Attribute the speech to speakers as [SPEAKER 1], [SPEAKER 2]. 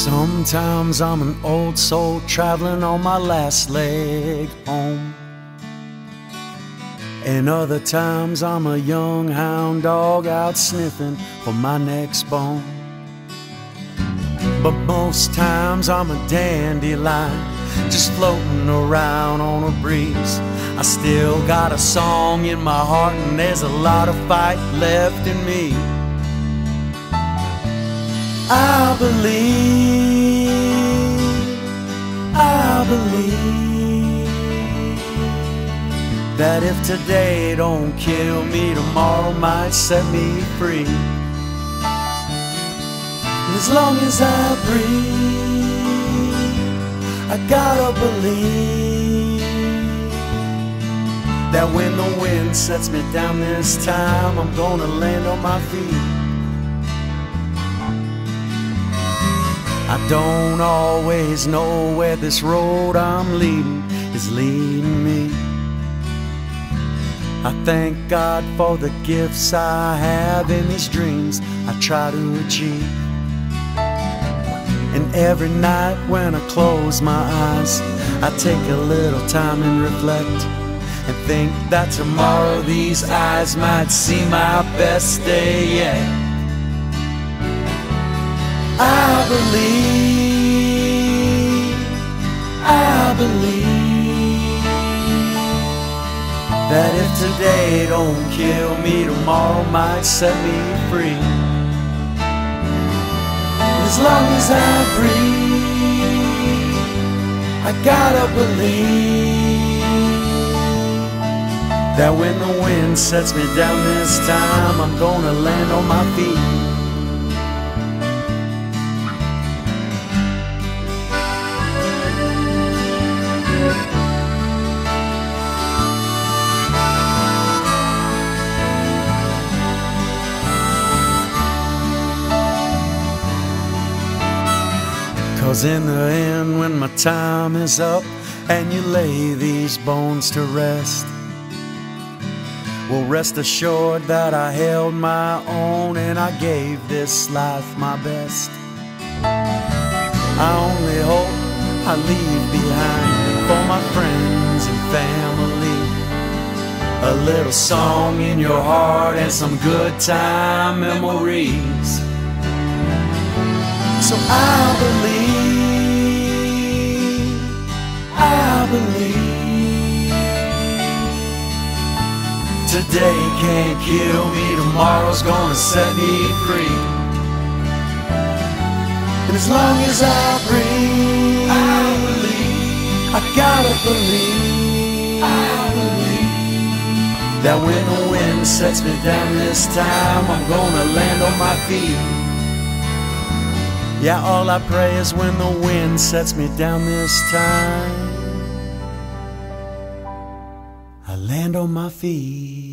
[SPEAKER 1] Sometimes I'm an old soul traveling on my last leg home, and other times I'm a young hound dog out sniffing for my next bone. But most times I'm a dandelion just floating around on a breeze. I still got a song in my heart, and there's a lot of fight left in me. I believe that if today don't kill me, tomorrow might set me free. As long as I breathe, I gotta believe that when the wind sets me down this time, I'm gonna land on my feet. I don't always know where this road I'm leading is leading me. I thank God for the gifts I have in these dreams I try to achieve. And every night when I close my eyes, I take a little time and reflect, and think that tomorrow these eyes might see my best day yet. I believe that if today don't kill me, tomorrow might set me free. As long as I breathe, I gotta believe that when the wind sets me down this time, I'm gonna land on my feet. 'Cause in the end, when my time is up and you lay these bones to rest, well, rest assured that I held my own and I gave this life my best. I only hope I leave behind for my friends and family a little song in your heart and some good time memories. So I believe today can't kill me, tomorrow's gonna set me free. And as long as I breathe, I believe, I gotta believe, I believe that when the wind sets me down this time, I'm gonna land on my feet. Yeah, all I pray is when the wind sets me down this time, I land on my feet.